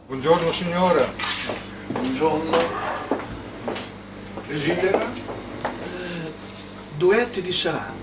Buongiorno signora. Buongiorno. Desidera? Due etti di salame.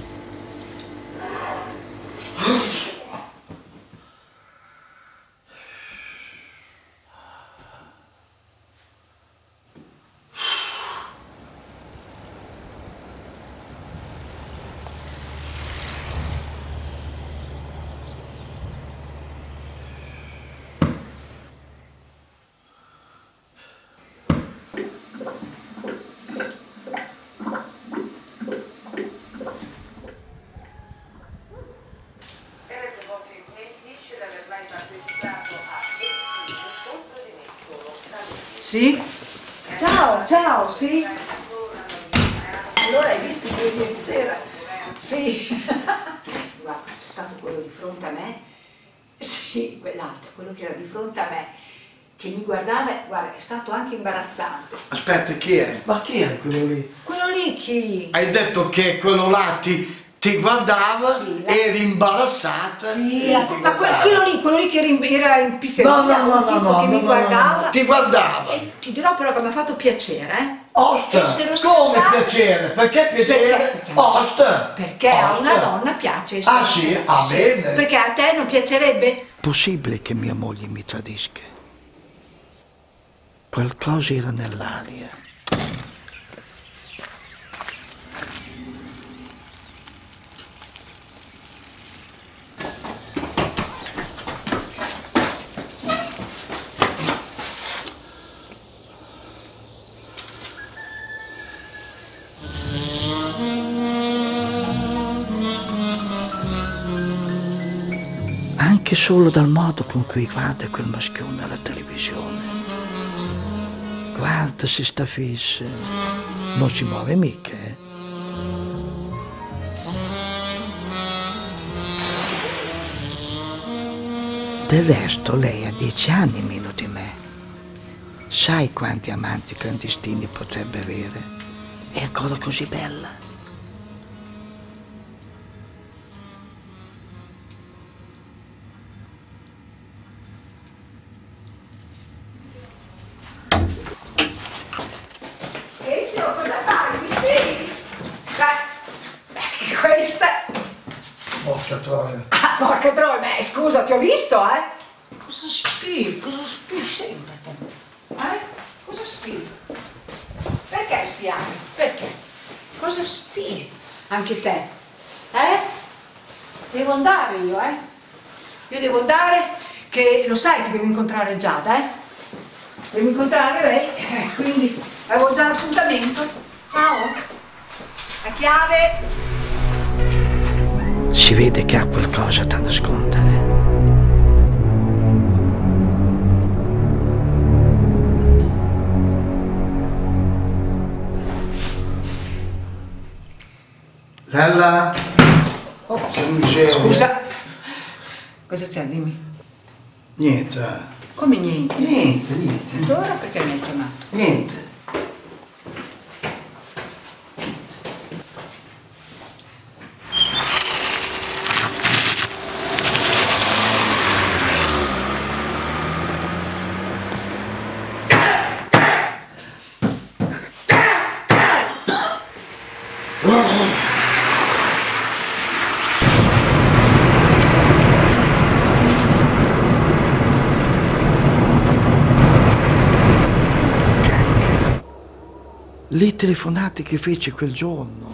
Sì? Ciao, ciao, sì? Allora hai visto ieri sera? Sì. Guarda, c'è stato quello di fronte a me. Sì, quell'altro, quello che era di fronte a me, che mi guardava, guarda, è stato anche imbarazzante. Aspetta, chi è? Ma chi è quello lì? Quello lì chi? Hai detto che quello là ti guardava, Sì, eri imbarazzata. Sì, ma quello lì che era in pizzeria, che mi guardava. Ti guardava. E ti dirò però che mi ha fatto piacere, eh? Osta, come piacere? Perché piacere? Osta. Perché a una donna piace essere. Ah sì? Ah bene. Perché a te non piacerebbe? Possibile che mia moglie mi tradisca? Qualcosa era nell'aria. Anche solo dal modo con cui guarda quel maschione alla televisione. Guarda se sta fissa, non si muove mica, eh? Del resto lei ha 10 anni meno di me. Sai quanti amanti clandestini potrebbe avere? È ancora così bella. Porca troia. Ah, porca troia, beh, scusa, ti ho visto, eh? Cosa spii sempre te? Cosa spii? Perché spiami? Perché? Cosa spii? Anche te? Devo andare io, Io devo andare, che lo sai che devo incontrare Giada, Devo incontrare lei, quindi avevo già l'appuntamento. Ciao. La chiave. Si vede che ha qualcosa da nascondere. Lella? Scusa. Cosa c'è? Dimmi. Niente. Come niente? Niente. Allora perché mi hai chiamato? Niente. Le telefonate che fece quel giorno,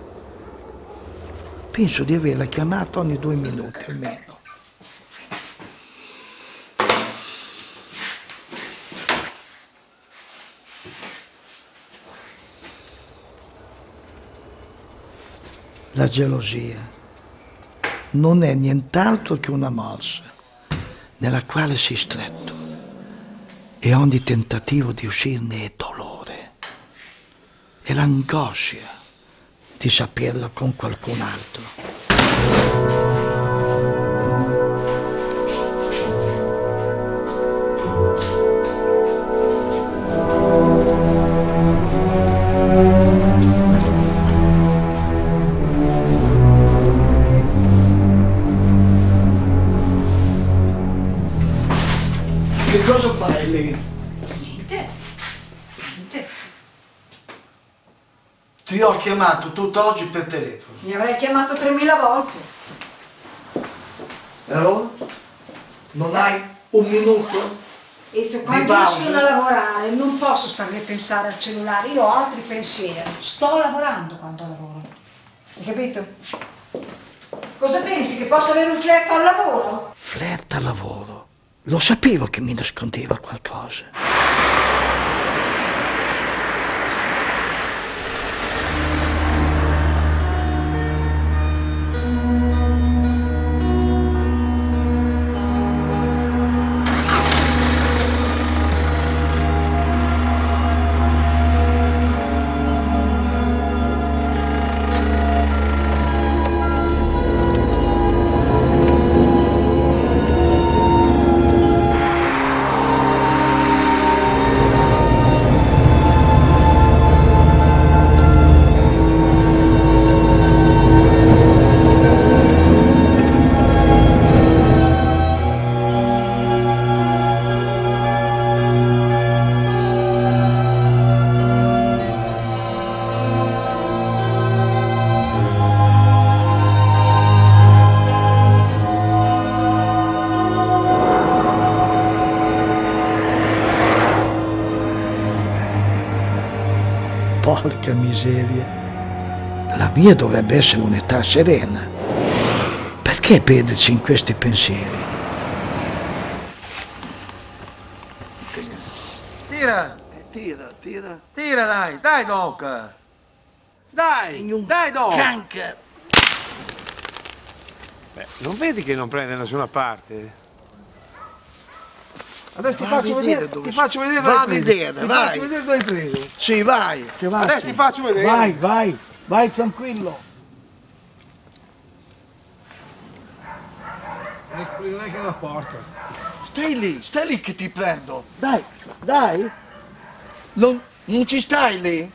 penso di averla chiamata ogni 2 minuti almeno. La gelosia non è nient'altro che una morsa nella quale sei stretto e ogni tentativo di uscirne è dolore. E l'angoscia di saperlo con qualcun altro. Che ho chiamato tutto oggi per telefono. Mi avrei chiamato 3000 volte. E allora? Non hai un minuto? E se quando io sono a lavorare non posso stare a pensare al cellulare, io ho altri pensieri. Sto lavorando quando lavoro. Hai capito? Cosa pensi? Che posso avere un flirt al lavoro? Flirt al lavoro? Lo sapevo che mi nascondeva qualcosa. Porca miseria. La mia dovrebbe essere un'età serena. Perché perdersi in questi pensieri? Tira! Tira. Tira dai Doc! Dai Doc! Canca! Beh, non vedi che non prende da nessuna parte? Adesso Va a vedere dove ti faccio vedere Va dove a hai preso. vedere, Ti vai. faccio vedere dove hai preso. Sì, vai. Adesso ti faccio vedere. Vai tranquillo. Non è che la porta. Stai lì che ti prendo. Dai. Non ci stai lì?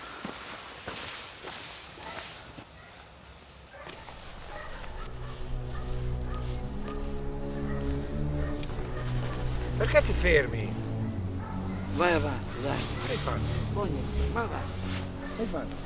Perché ti fermi? Vai avanti, dai. Che hai fatto? Ma vai. Che hai fatto?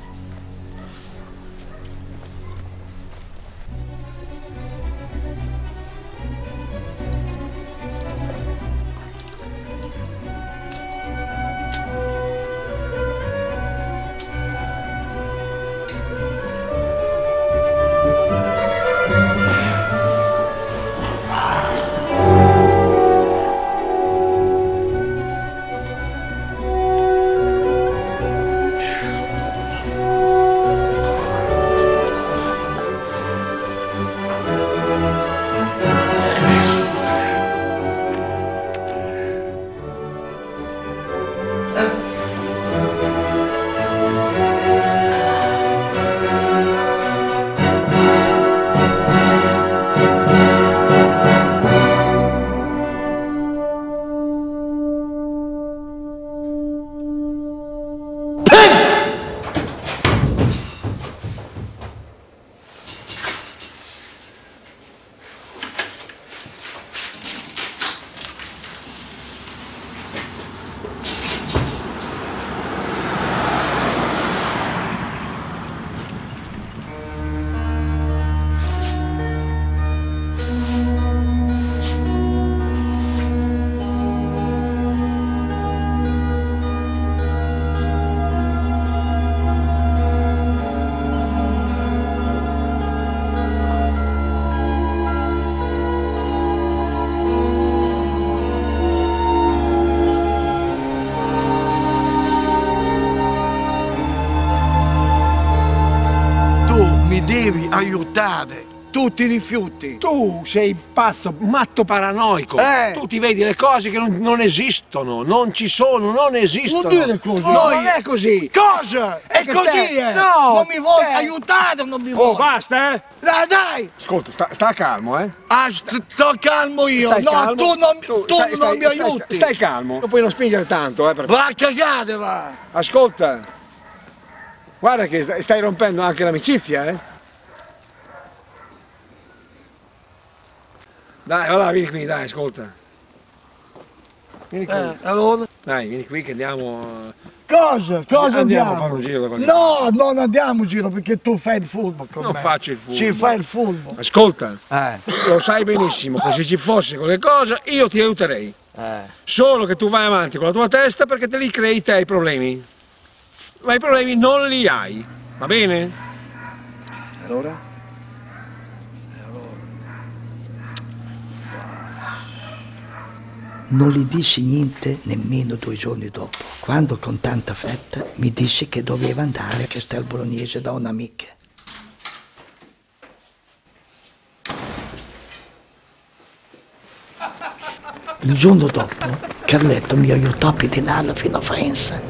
Devi aiutare, tu ti rifiuti. Tu sei pazzo, matto paranoico. Tu ti vedi le cose che non esistono, non ci sono, non esistono. Non dire così. Non è così. Cosa? È così, No! Non mi vuoi aiutare o non mi vuoi? Oh, basta, Dai! Ascolta, sta calmo, Sto calmo io. Stai No, calmo. tu non mi aiuti. Stai calmo. Non puoi non spingere tanto, Va a cagare, va. Ascolta. Guarda che stai rompendo anche l'amicizia, Dai, allora vieni qui, dai, ascolta. Vieni qui. Allora? Dai, vieni qui che andiamo... Cosa? Cosa andiamo? A fare un giro da qualche No, non andiamo in giro perché tu fai il furbo con Non me. faccio il furbo. Ci fai il furbo. Ascolta, lo sai benissimo che se ci fosse quelle cose io ti aiuterei. Solo che tu vai avanti con la tua testa perché te li crei te i problemi. Ma i problemi non li hai, va bene? Allora? Non gli dissi niente nemmeno 2 giorni dopo, quando con tanta fretta mi disse che doveva andare a Castel Bolognese da un'amica. Il giorno dopo Carletto mi aiutò a pedinarla fino a Faenza.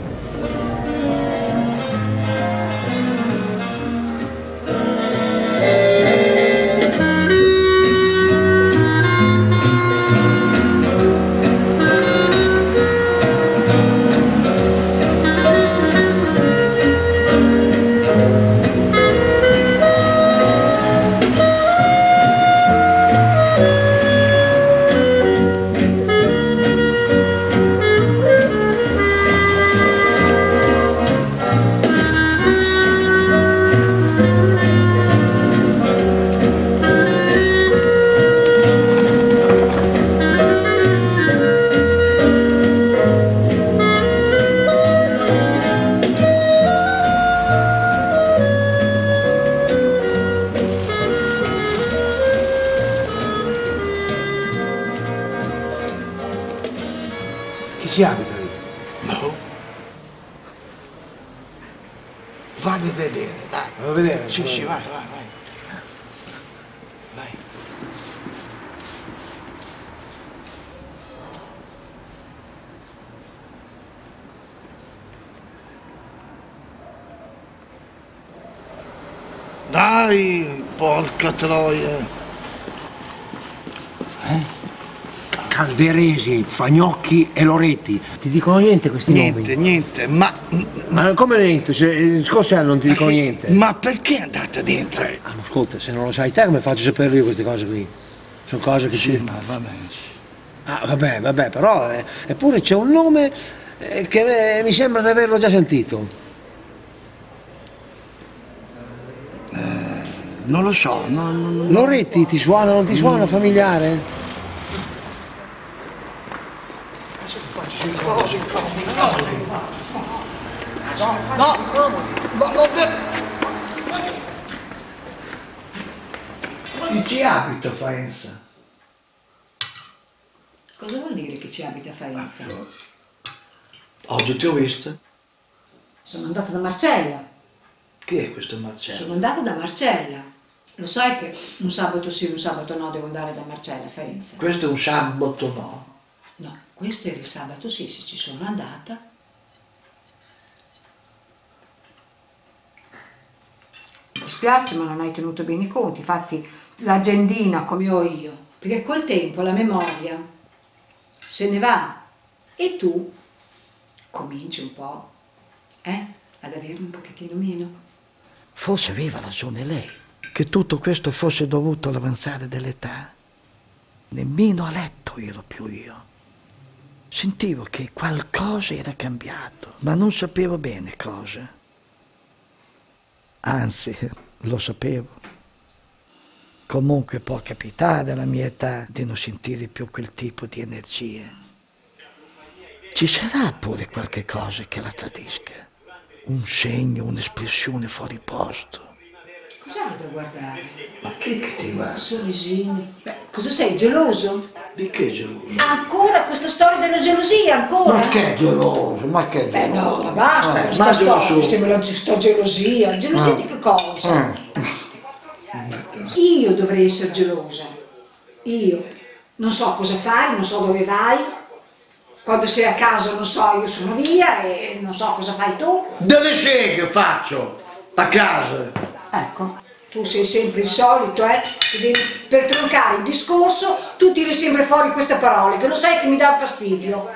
Chi ci abita lì? No. Vai a vedere, dai. Vado a vedere. Sì, sì, vai. Vai. Dai, porca troia. Calderesi, Fagnocchi e Loretti. Ti dicono niente questi nomi? Niente, ma come niente? Gli scorsi anni non ti dicono niente. Ma perché andate dentro? Ascolta, se non lo sai te come faccio a saperlo io queste cose qui? Sono cose che Sì, ma va bene. Ah, vabbè, però eppure c'è un nome che mi sembra di averlo già sentito. Non lo so, Loretti ti suona, non ti suona familiare? Chi ci abita a Faenza? Cosa vuol dire che ci abita a Faenza? Oggi ti ho visto. Sono andata da Marcella. Chi è questo Marcello? Sono andata da Marcella. Lo sai che un sabato sì, un sabato no devo andare da Marcella a Faenza? Questo è un sabato no. No, questo era il sabato sì, se ci sono andata. Mi dispiace, ma non hai tenuto bene i conti. Infatti l'agendina come ho io, perché col tempo la memoria se ne va e tu cominci un po' ad averne un pochettino meno. Forse aveva ragione lei, che tutto questo fosse dovuto all'avanzare dell'età. Nemmeno a letto ero più io. Sentivo che qualcosa era cambiato, ma non sapevo bene cosa. Anzi, lo sapevo. Comunque può capitare alla mia età di non sentire più quel tipo di energie. Ci sarà pure qualche cosa che la tradisca. Un segno, un'espressione fuori posto. Cos'hai da guardare? Ma che ti guarda? Sorrisini. Beh, cosa sei, geloso? Di che geloso? Ancora questa storia della gelosia, ancora? Ma che geloso? Ma che Beh geloso? no, ma basta, questa mandalo su. storia, sta gelosia. Gelosia di che cosa? Io dovrei essere gelosa. Io. Non so cosa fai, non so dove vai. Quando sei a casa non so, io sono via e non so cosa fai tu. Delle seghe faccio a casa. Ecco, tu sei sempre il solito, per troncare il discorso tu tiri sempre fuori queste parole, che lo sai che mi dà fastidio.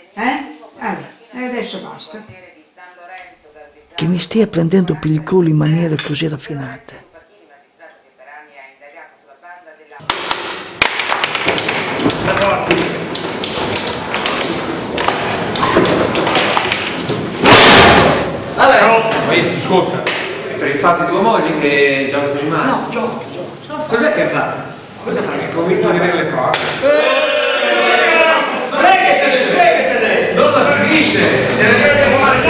E adesso basta. Che mi stia prendendo per il culo in maniera così raffinata. Maurizio, ascolta, è per il fatto di tua moglie che gioca così male? No, gioco. Cos'è che fa? Cosa fa? È convinto di vedere le cose. Fregatene! Non la freghisce!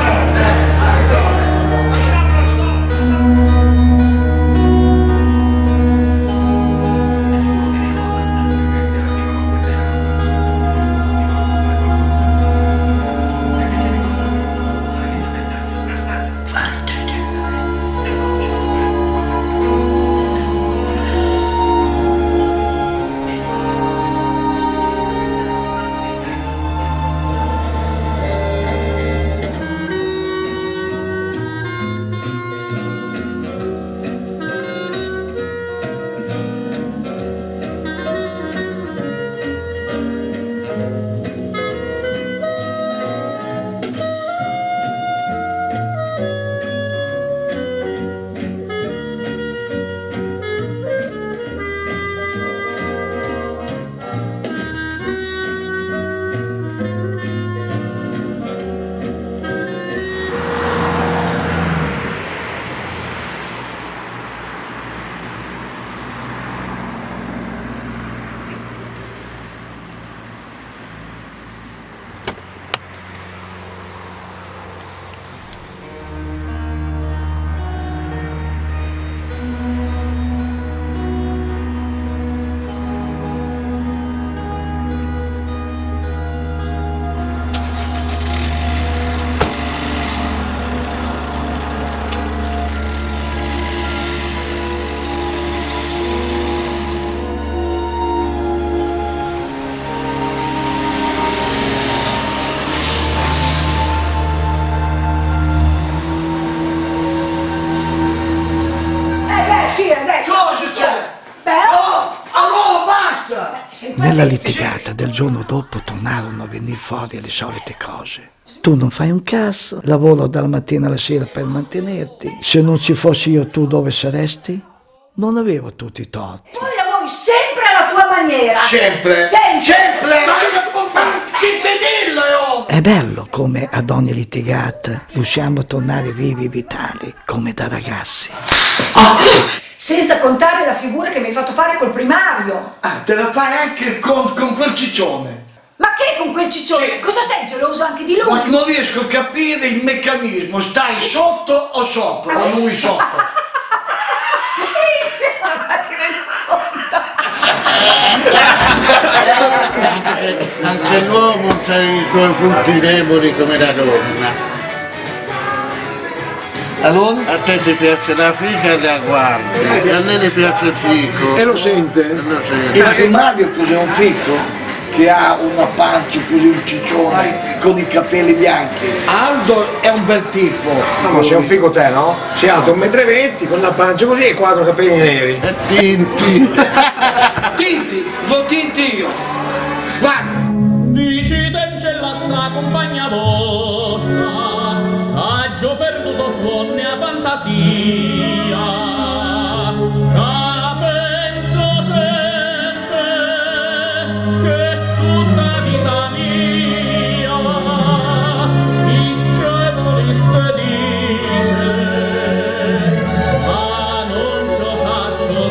Nella litigata del giorno dopo tornarono a venire fuori le solite cose. Tu non fai un cazzo, lavoro dalla mattina alla sera per mantenerti. Se non ci fossi io, tu dove saresti? Non avevo tutti i torti. Poi lavori sempre alla tua maniera. Sempre! Sempre! È bello come ad ogni litigata riusciamo a tornare vivi e vitali, come da ragazzi. Senza contare la figura che mi hai fatto fare col primario. Ah, te la fai anche con quel ciccione. Ma che con quel ciccione? Sì. Cosa sei geloso anche di lui? Ma non riesco a capire il meccanismo. Stai sotto o sopra? Lui sotto. Anche l'uomo ha i suoi punti deboli come la donna. Allora? A te ti piace la figa e la guardi, a lei le piace il fico. E lo sente? Lo sente. Il primario cos'è, un fico? Che ha una pancia così, un ciccione, con i capelli bianchi. Aldo è un bel tipo. No, ma sei un figo te, no? Sei alto 1,20 m con la pancia così e 4 capelli neri. E tinti. Tinti, lo tinti io. Guarda. Dici tencella sta compagna vostra, caggio perduto suon a fantasia, ca penso sempre che tutta vita mia volesse dice, ma non ciò saccio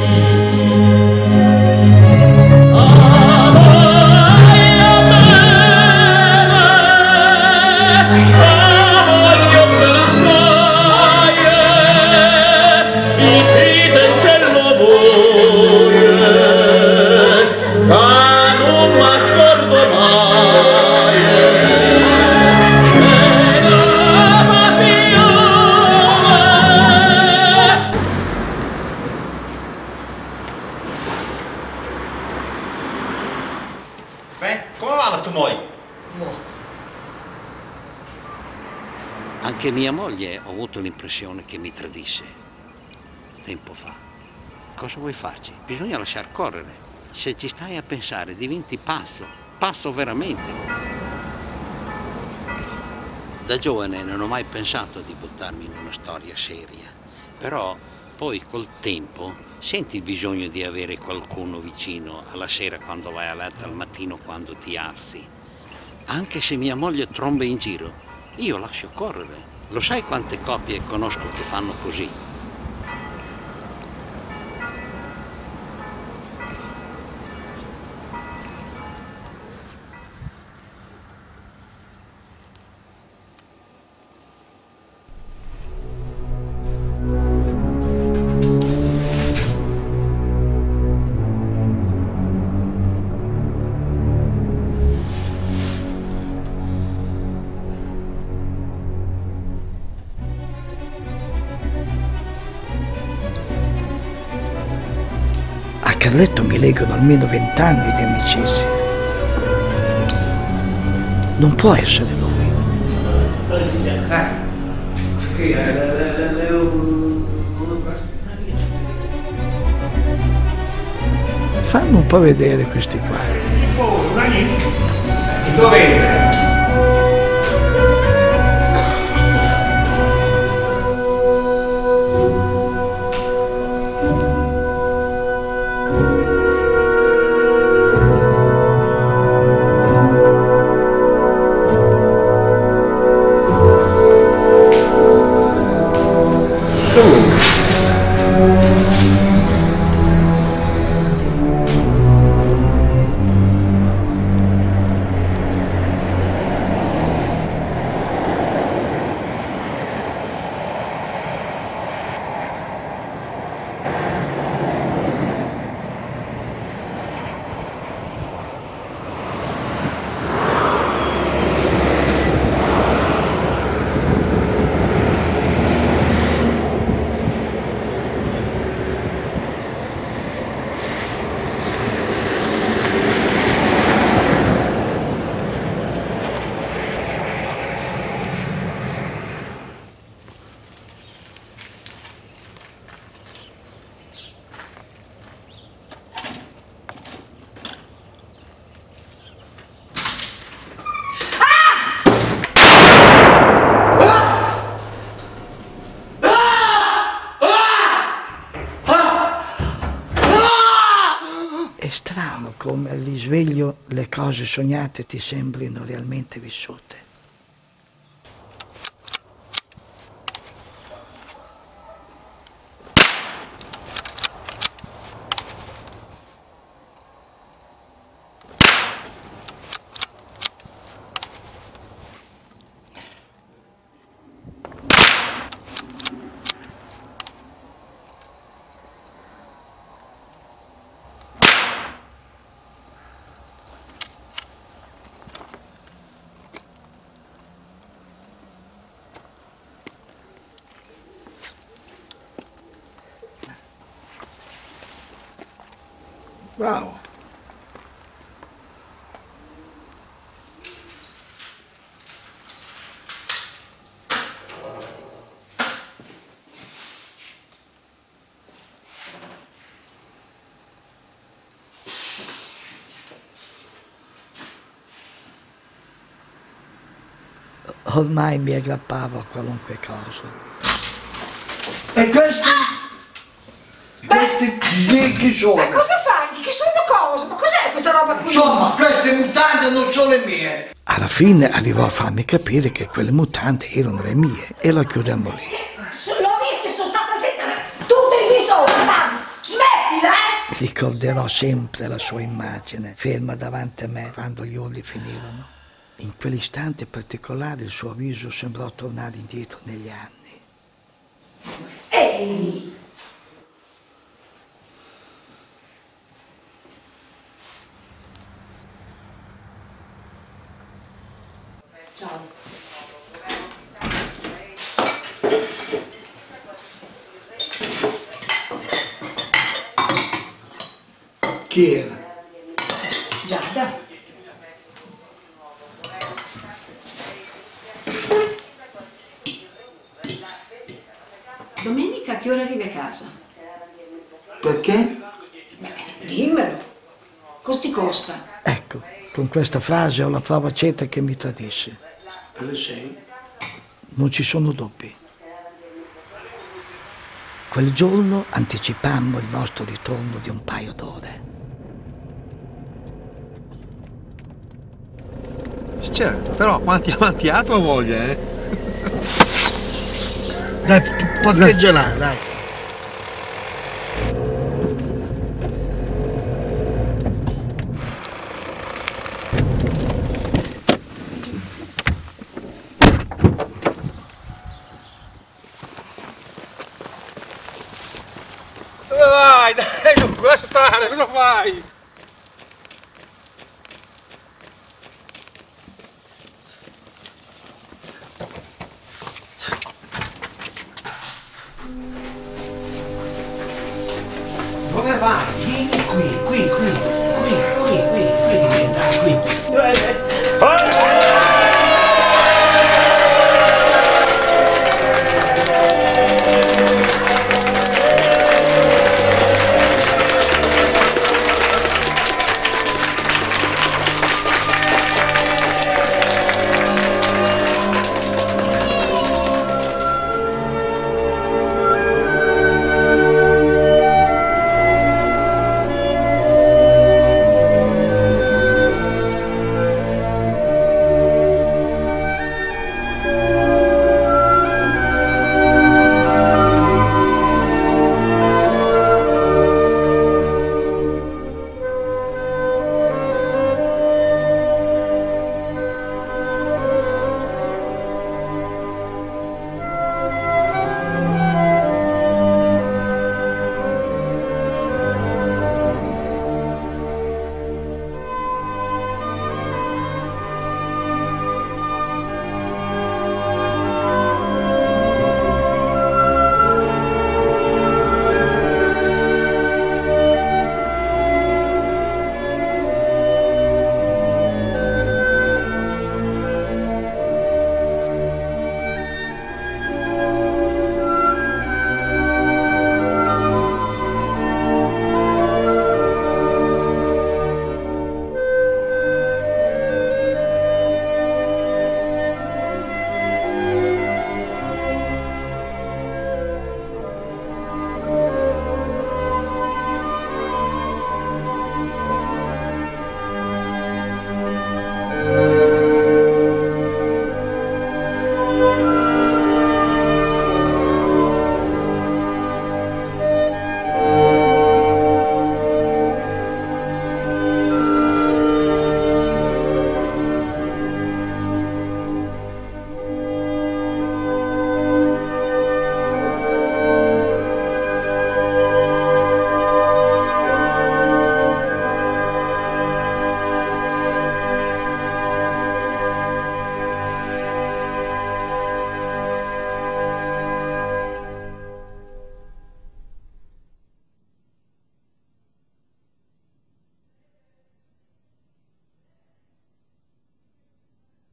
Come va la tua moglie? Anche mia moglie ho avuto l'impressione che mi tradisse tempo fa. Cosa vuoi farci? Bisogna lasciar correre. Se ci stai a pensare diventi pazzo, pazzo veramente. Da giovane non ho mai pensato di buttarmi in una storia seria, però poi col tempo senti il bisogno di avere qualcuno vicino alla sera quando vai a letto, al mattino quando ti alzi. Anche se mia moglie tromba in giro, io lascio correre. Lo sai quante coppie conosco che fanno così? A Carletto mi legano almeno 20 anni di amicizia. Non può essere lui. Fammi un po' vedere questi quadri. Dov'è? È strano come al risveglio le cose sognate ti sembrino realmente vissute. Bravo. Ormai mi aggrappavo a qualunque cosa. E questi? Questi di chi sono? Ma cosa fai? Di che sono cosa? Ma cos'è questa roba qui? Insomma, queste mutande non sono le mie. Alla fine arrivò a farmi capire che quelle mutande erano le mie e la chiudemmo lì. L'ho vista e sono stata zitta tutte lì sopra, mamma! Smettila, eh! Ricorderò sempre la sua immagine, ferma davanti a me quando gli urli finirono. In quell'istante particolare il suo viso sembrò tornare indietro negli anni. Ehi! Ciao. Chi era? Giada. Domenica a che ora arrivi a casa? Perché? Beh, dimmelo. Costi costa. Ecco, con questa frase ho la prova certa che mi tradisse. Alle 6? Non ci sono dubbi. Quel giorno anticipammo il nostro ritorno di un paio d'ore. Certo, però quanti ha tua moglie, eh? Dai, parcheggia là, dai. Dove vai? Dai, Luca, lascia stare, cosa fai? Dove vai? Vieni qui, qui devi andare qui.